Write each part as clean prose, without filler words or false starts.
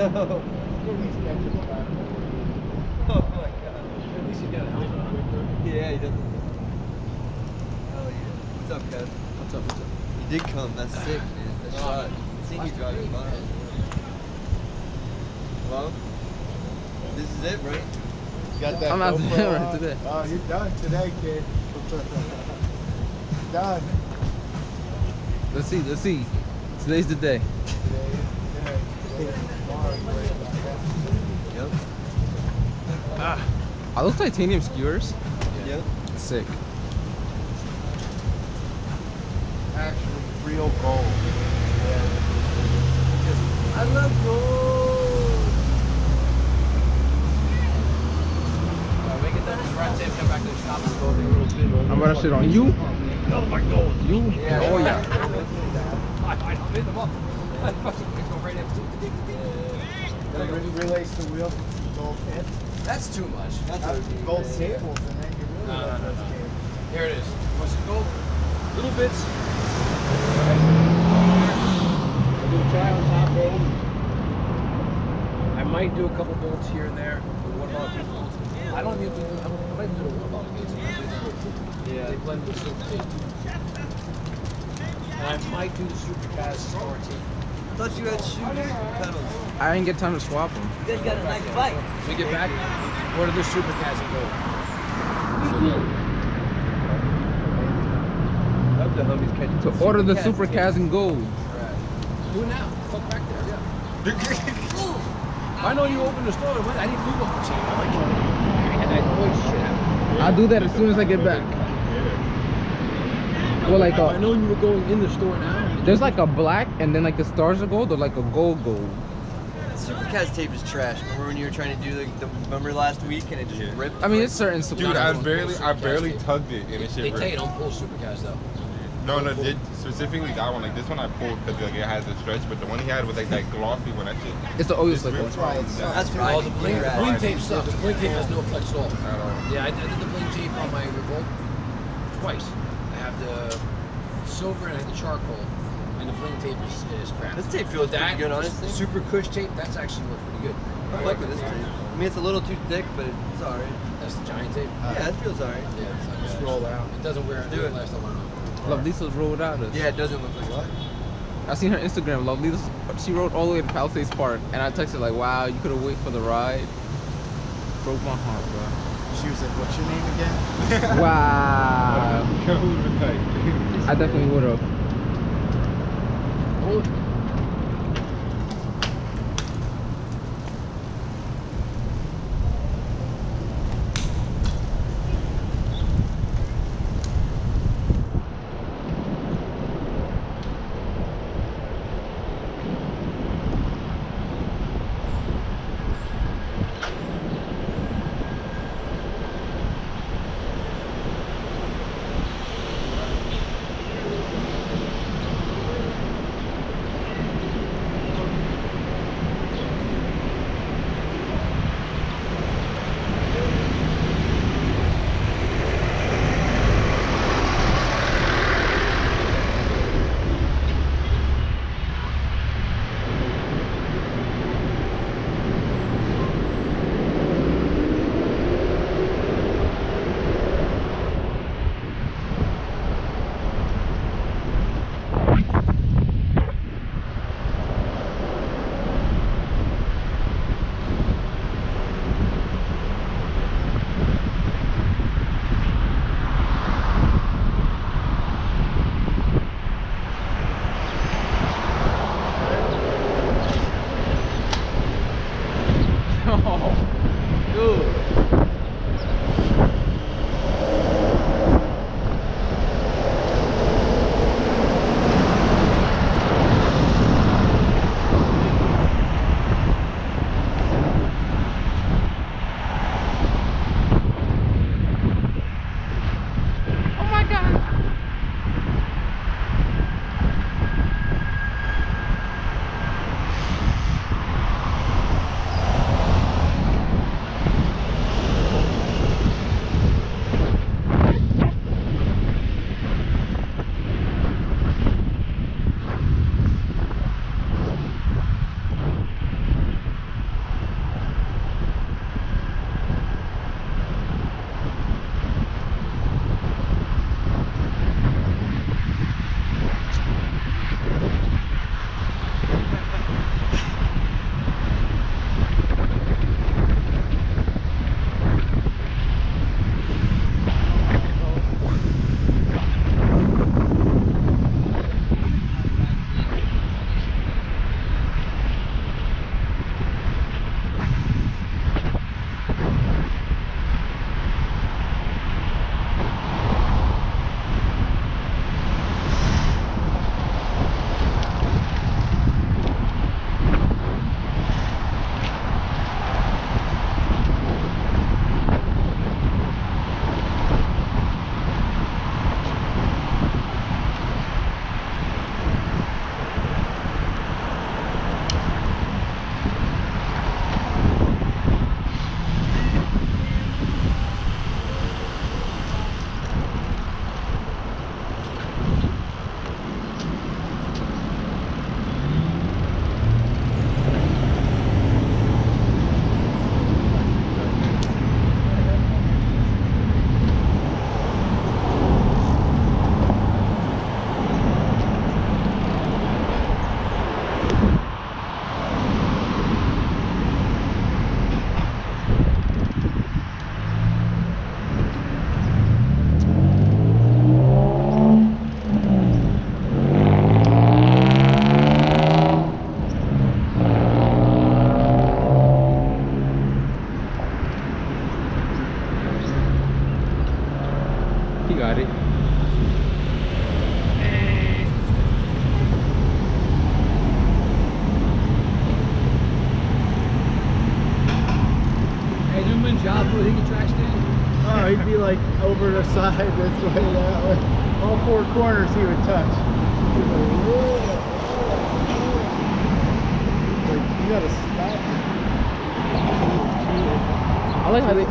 Oh my god. At least he got a helmet on. Yeah, he doesn't. Hell yeah. What's up, Kev? What's up? What's up? You did come. That's sick, man. That's shot. Seen you driving by. Well, this is it, right? Got that I'm out GoPro there on? today. Oh, you're done today, kid. Done. Let's see. Let's see. Today's the day. Today is the day. Tomorrow's great. Yep. Ah, are those titanium skewers? Yep. Sick. Actually, real gold. I love gold. Make it done. Just wrap tape. Come back to the shop and go a little bit. I'm gonna shit on you. Oh my God. You? Yeah. Oh yeah. I made them up. I fucking go right in. Relays the wheel with some gold pins. That's too much. That's what Gold cables, and then you really love those cables. Here it is. What's it gold? Little bits. I'll do a try on top gold. I might do a couple bolts here and there. What about these bolts? I don't even do. I might do the one gates. Yeah. They blend with super tape. And I might do the super cast star tape. I thought you had shoes pedals. I didn't get time to swap them. You guys got a nice bike. When we get back, order the super cast and gold. I hope the homies catch To order the super Kaz in gold. Do it now. Fuck back there. Yeah. I know you opened the store. I didn't do one for cheap. I'm like, and I know shit happened. I'll do that as soon as I get back. Well, like I know you were going in the store now. there's like a black and then like the stars are gold or like a gold. Supercast tape is trash. Remember when you were trying to do the remember last week and it just ripped? I mean, it's certain super. Dude, I barely tugged it and it They shit tell you ripped. don't pull supercast though. No, it specifically that one. Like this one I pulled because like it has a stretch, but the one he had was like that glossy one. That shit. It's the oil just slick ripped one. right down. That's Oh, right. the bling tape sucks. The bling tape has no flex at all. At all. Yeah, I did the bling tape on my Revolt twice. I have the silver and I have the charcoal, and the bling tape is crap. This tape feels pretty good, honestly. Super cush tape, that's actually works pretty good. I like this tape. I mean, it's a little too thick, but it's alright. That's the giant tape. Yeah, it feels alright. Yeah, it's not Just bad. roll out. It doesn't wear Do it. last time I Love Lisa's rolled out. Yeah, it doesn't look like what? I seen her Instagram. Love Lisa. She rode all the way to Palisades Park, and I texted like, "Wow, you could have waited for the ride." Broke my heart, She was like, what's your name again? bro. Wow. I definitely would have. over the side, this way, that way. All four corners he would touch. He'd go, "Whoa, whoa." Like, you gotta stop it. I like how they.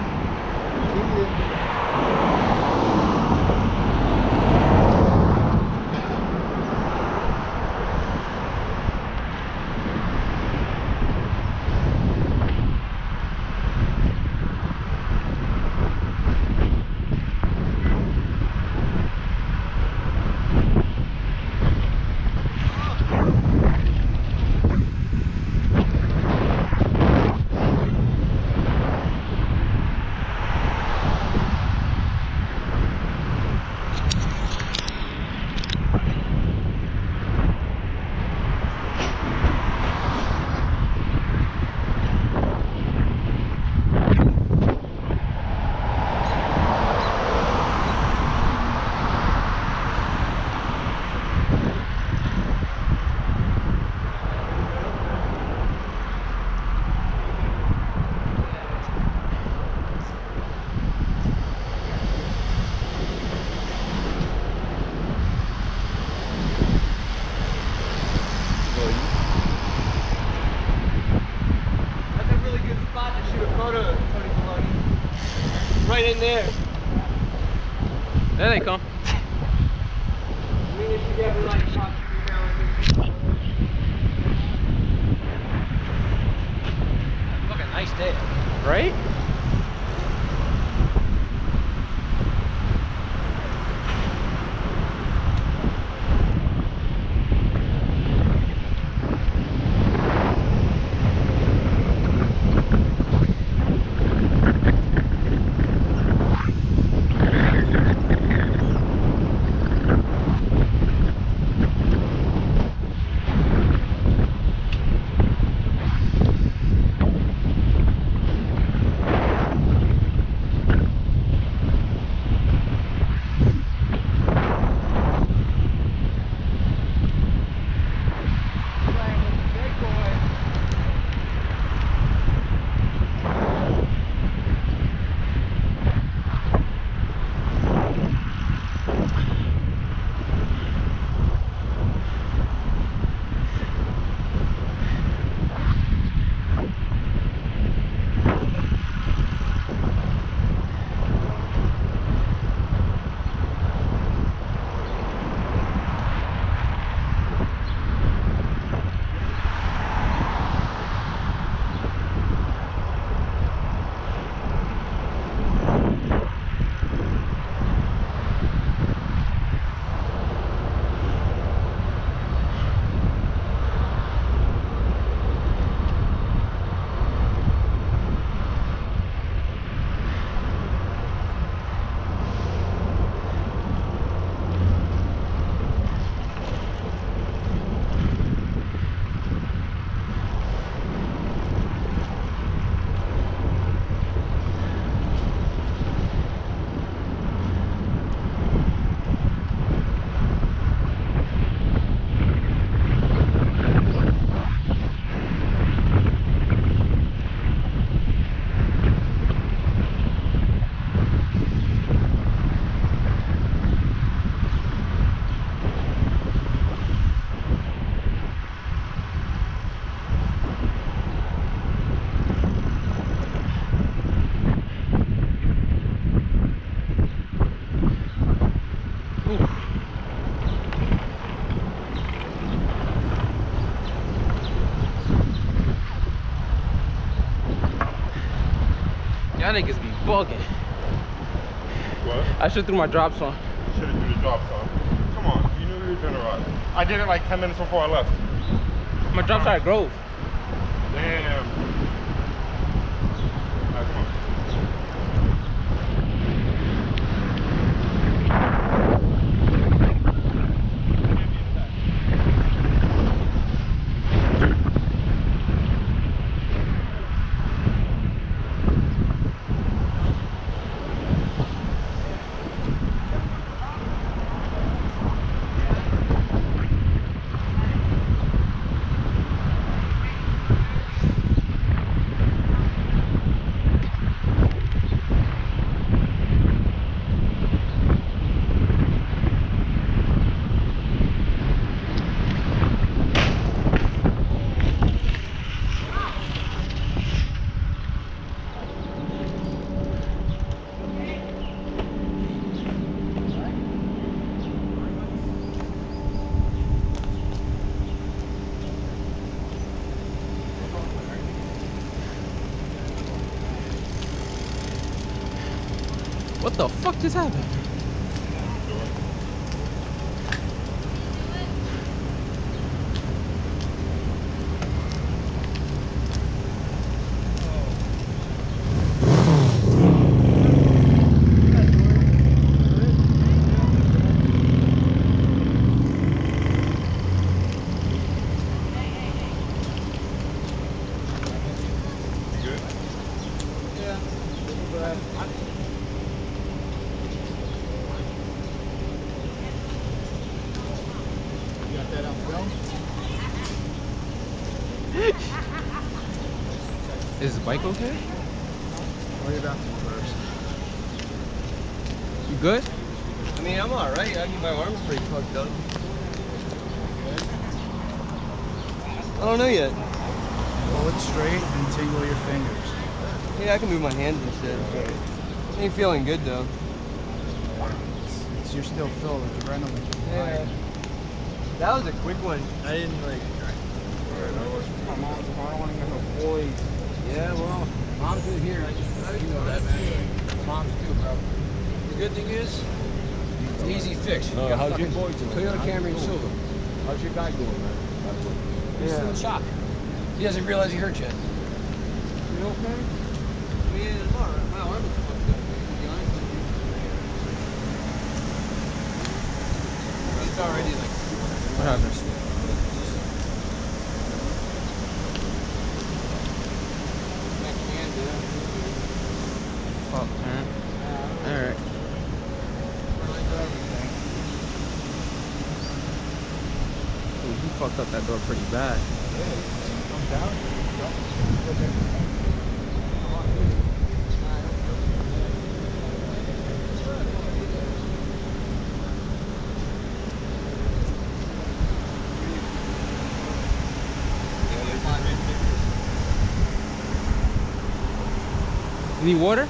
That's a really good spot to shoot a photo, Tony Maloney. Right in there. There they come. I mean, if you ever like talk to me now and then. Fucking nice day. Right? Y'all niggas be bugging. What? I should threw my drops on. Should have do the drop, son. Come on, you knew we were doing it right. I did it like 10 minutes before I left. My drops are at Grove. Damn. Alright, come on. What the fuck just happened? Good? You got that on film? Is the bike okay? Worry about me first. You good? I mean, I'm alright. I mean, my arm's pretty fucked up. I don't know yet. Pull it straight and tingle your fingers. Yeah, I can move my hands and shit. But ain't feeling good though. You're still filled with adrenaline. Yeah. That was a quick one. I didn't like. My mom's calling her boys. Yeah, well, mom's good here. You know that, man. Mom's too, bro. The good thing is, it's an easy fix. You got how's your fucking boy doing? Toyota Camry and Silver. How's your guy doing, man? He's still in shock. He doesn't realize he hurt yet. You okay? I mean, I'm alright. My arm is fucked up. To be honest with you. It's already like. What happened? Fuck, man. Alright. Ooh, he fucked up that door pretty bad. You need water?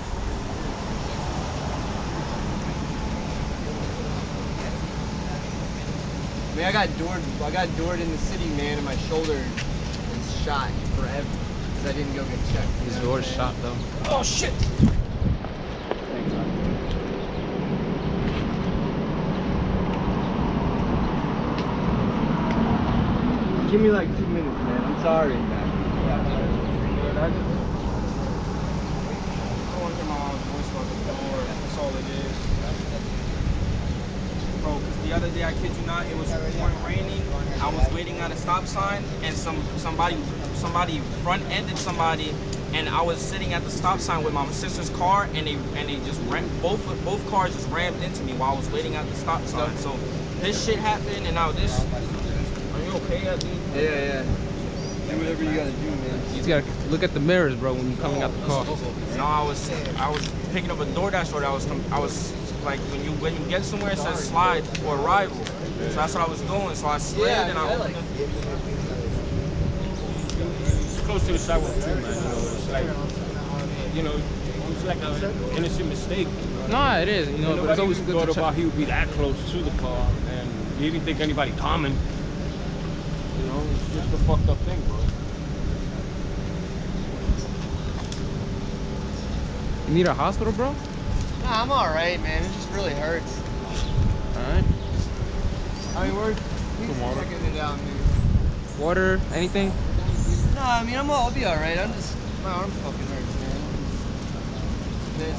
I mean, I got doored in the city, man, and my shoulder is shot forever because I didn't go get checked. His door's shot though. Oh, shit! Give me like 2 minutes, man. I'm sorry. I want to hear my mom's voice on the door. That's all it is. Bro, because the other day, I kid you not, it was pouring raining. I was waiting at a stop sign, and somebody front-ended somebody, and I was sitting at the stop sign with my sister's car, and they just both cars just rammed into me while I was waiting at the stop sign. So this shit happened, and now this. Are you okay, dude? Yeah. Do whatever you gotta do, man. You just gotta look at the mirrors, bro, when you're coming out the car. No, I was picking up a DoorDash order. I was like when you get somewhere it says slide for arrival. So that's what I was doing. So I slid and I like. It's close to the sidewalk too, man. It's like, it's like an innocent mistake. No, it is, but it's always good thought to check. about he would be that close to the car, and he didn't think anybody coming. It's just a fucked up thing, bro. You need a hospital, bro? Nah, I'm alright, man. It just really hurts. Alright. I mean, we're checking it out, man. Water, anything? Nah, I mean, I'll be alright. My arm fucking hurts, man.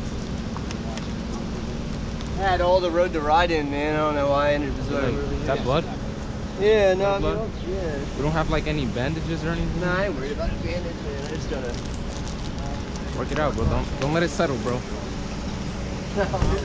I had all the road to ride in, man. I don't know why I ended up Is that blood? Yeah, no, I mean, blood? yeah. We don't have like any bandages or anything? Nah, I ain't worried about a bandage, man. I just gotta Work it out, bro. Don't let it settle, bro.